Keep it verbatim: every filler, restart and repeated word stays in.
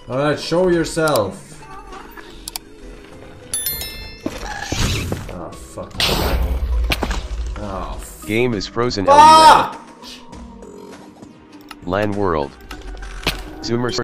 Alright, show yourself. Oh, fuck. Oh, f Game is frozen. Fuck! LAN world. Zoomers.